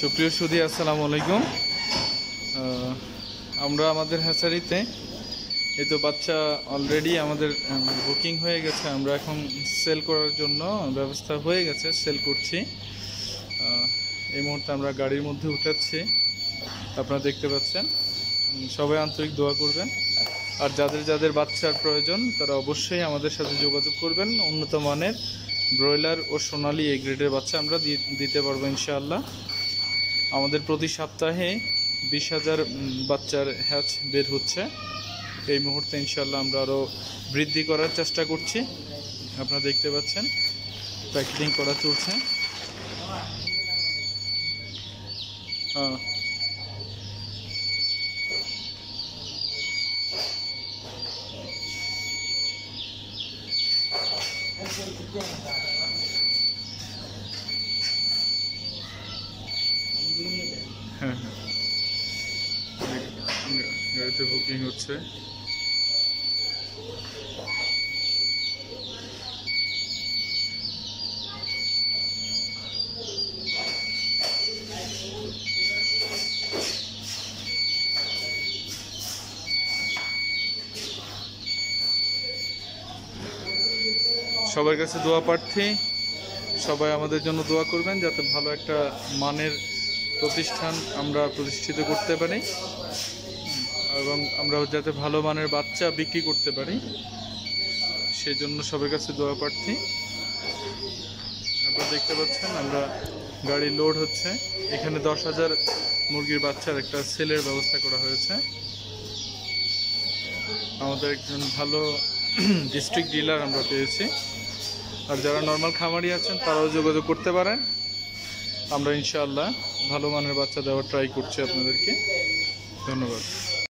সুপ্রিয় সুধী, আসসালামু আলাইকুম। আমরা আমাদের হ্যাচারিতে এই তো বাচ্চা অলরেডি আমাদের বুকিং হয়ে গেছে। আমরা এখন সেল করার জন্য ব্যবস্থা হয়ে গেছে, সেল করছি। এই মুহূর্তে আমরা গাড়ির মধ্যে উঠাচ্ছি, আপনারা দেখতে পাচ্ছেন। সবাই আন্তরিক দোয়া করবেন, আর যাদের যাদের বাচ্চার প্রয়োজন তারা অবশ্যই আমাদের সাথে যোগাযোগ করবেন। উন্নত মানের ব্রয়লার ও সোনালী এ গ্রেডের বাচ্চা আমরা দিতে পারবো ইনশাআল্লাহ। আমাদের প্রতি সপ্তাহে 20,000 বাচ্চার হ্যাচ বের হচ্ছে। এই মুহূর্তে ইনশাআল্লাহ আমরা আরও বৃদ্ধি করার চেষ্টা করছি। আপনারা দেখতে পাচ্ছেন প্যাকেটিং করা চলছে। হ্যাঁ, গাড়িতে বুকিং হচ্ছে। সবার কাছে দোয়া প্রার্থী, সবাই আমাদের জন্য দোয়া করবেন যাতে ভালো একটা মানের প্রতিষ্ঠান আমরা প্রতিষ্ঠিত করতে পারি এবং আমরা যাতে ভালো মানের বাচ্চা বিক্রি করতে পারি, সেই জন্য সবার কাছে দোয়া প্রার্থী। আপনারা দেখতে পাচ্ছেন আমরা গাড়ি লোড হচ্ছে। এখানে 10,000 মুরগির বাচ্চার একটা সেলের ব্যবস্থা করা হয়েছে। আমাদের একজন ভালো ডিস্ট্রিক্ট ডিলার আমরা পেয়েছি, আর যারা নর্মাল খামারি আছেন তারাও যোগাযোগ করতে পারেন। আমরা ইনশাআল্লাহ ভালো মানের বাচ্চা দেওয়ার ট্রাই করছি আপনাদেরকে। ধন্যবাদ।